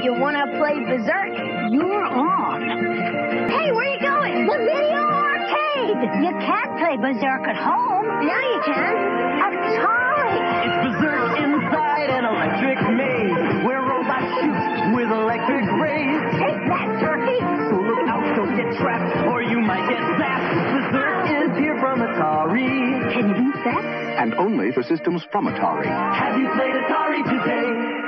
You want to play Berserk? You're on. Hey, where you going? The video arcade. You can't play Berserk at home. Now you can. Atari. It's Berserk inside an electric maze, where robots shoot with electric rays. Take that, Turkey. So look out, don't get trapped, or you might get zapped. Berserk is here from Atari. Can you beat that? And only for systems from Atari. Have you played Atari today?